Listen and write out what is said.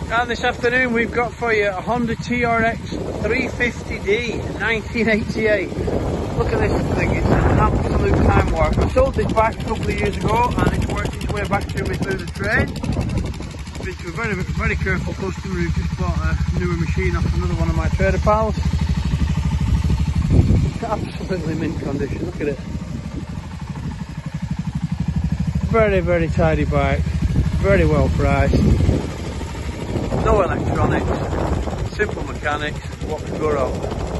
And this afternoon we've got for you a Honda TRX 350D 1988. Look at this thing, it's an absolute time warp. I sold this bike a couple of years ago and it's worked its way back to me through the trade. Been to a very careful customer who just bought a newer machine off another one of my trader pals. Absolutely mint condition, look at it. Very tidy bike, very well priced. No electronics, simple mechanics, what could go wrong?